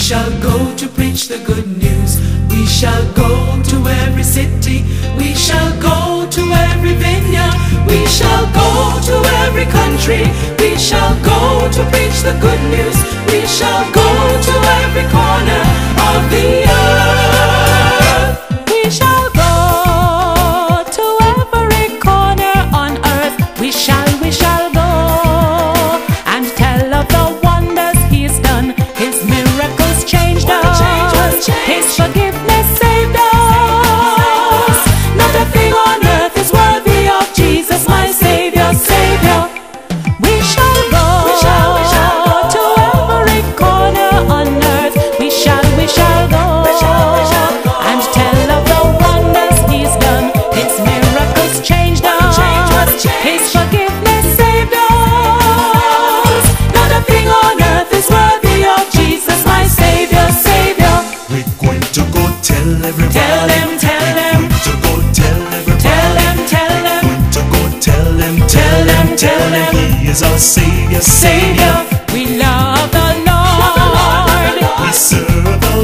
shall go to preach the good news. We shall go to every city. We shall go to every vineyard. We shall go to every country. We shall go to preach the good news. We shall go to every corner of the earth. We shall go to every corner on earth. We shall go and tell of the wonders He's done. His miracles changed us. His forgiveness saved us. Not a thing on earth is worthy of Jesus, my Savior, Savior. We shall go to every corner on earth. We shall go and tell of the wonders He's done. His miracles changed us. His forgiveness saved us. Not a thing on earth is worthy of Jesus, my Savior, Savior. We're going to go tell everybody. Tell them. We're going to go tell everybody. Tell them. We're going to go tell them. He is our Savior, Savior. We love the Lord. We serve the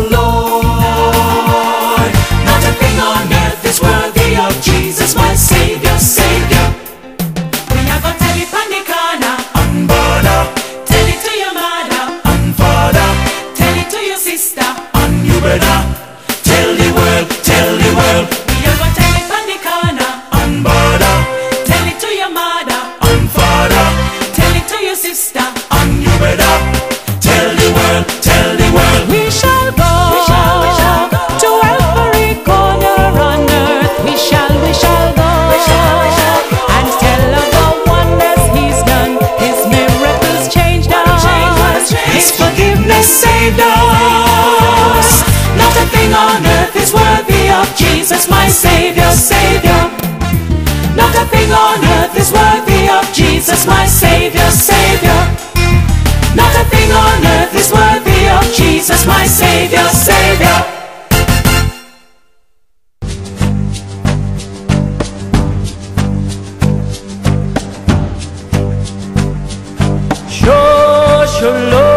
Lord. Not a thing on earth is worthy of Jesus, my Savior, Savior. We are gonna tell it on the corner. Unborder, Tell it to your mother. unfather, Tell it to your sister. un you better. Tell the world, tell the world. We are gonna tell it on the corner. Unborder, Tell it to your mother. unfather, Tell it to your sister. un you better. Tell the world, tell the world. We shall go to every corner on earth. We shall go and tell of the wonders He's done. His miracles changed us. His forgiveness saved us. Not a thing on earth is worthy of Jesus, my Savior, Savior. Not a thing on earth is worthy of Jesus, my Savior, Savior. Not a thing on earth is worthy of Jesus, my Savior, Savior. Shalom.